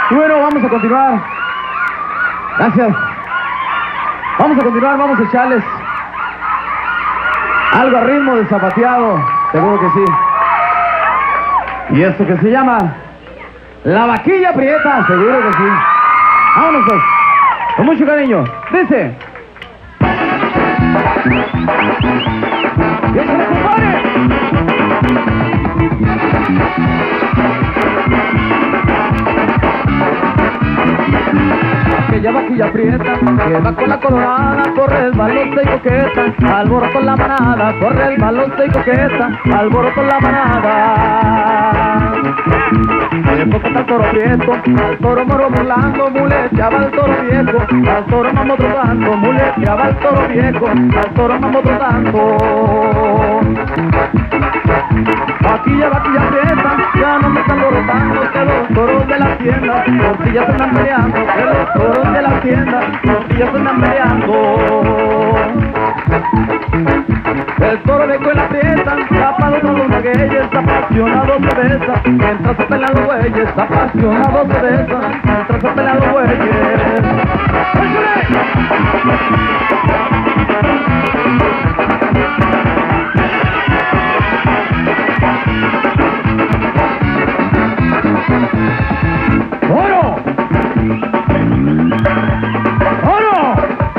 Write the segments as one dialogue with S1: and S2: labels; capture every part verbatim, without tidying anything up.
S1: Y bueno, vamos a continuar. Gracias. Vamos a continuar, vamos a echarles algo a ritmo de zapateado, seguro que sí. Y esto que se llama La Vaquilla Prieta, seguro que sí. Vámonos pues, con mucho cariño. Dice: ¡que se compare! Aquella vaquilla prieta que va con la colorada, corre el balote y coqueta, alboroto la manada, corre el balote y coqueta, alboroto la manada. Le toca al toro prieto, al toro moro burlando, muleteaba al toro viejo, al toro mambo trotando, muleteaba al toro viejo, al toro mambo trotando. Vaquilla, vaquilla prieta, ya no me están alborotando, que los toros de la hacienda, tortillas se están peleando, que los toros de la hacienda, tortillas se están peleando. El toro viejo y la prieta, tapado con los magueyes, apasionado se besa, mientras se pelean los bueyes, apasionado se besa, mientras se pelean los bueyes. ¡Oro! ¡Oro!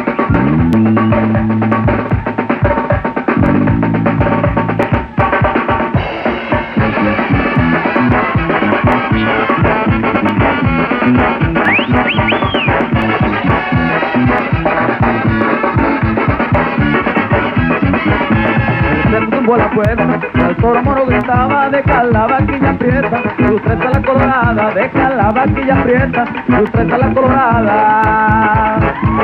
S1: La puerta, al toro moro gritaba, deja la vaquilla prieta, usted está la colorada, deja la vaquilla prieta, usted está la colorada.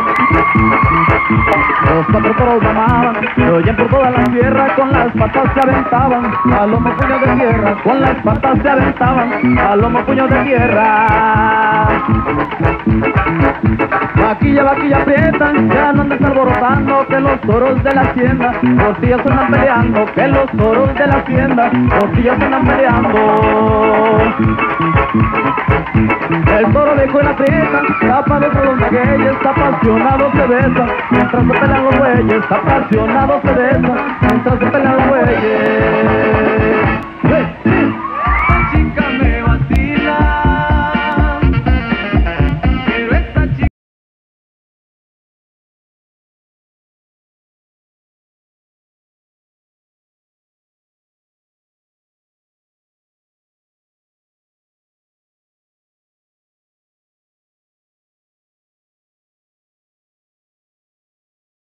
S1: Los cuatro toros mamaban, se oyen por toda la tierra, con las patas se aventaban, a lomo puño de tierra, con las patas se aventaban, a lomo puño de tierra. Vaquilla, vaquilla prieta, ya no andes alborotando, que los toros de la hacienda, tortillas se andan peleando, que los toros de la hacienda, tortillas se andan peleando. El toro viejo y la prieta, tapado con los magueyes, apasionado se besa, mientras se pelean los bueyes, apasionado se besa, mientras se pelean los bueyes.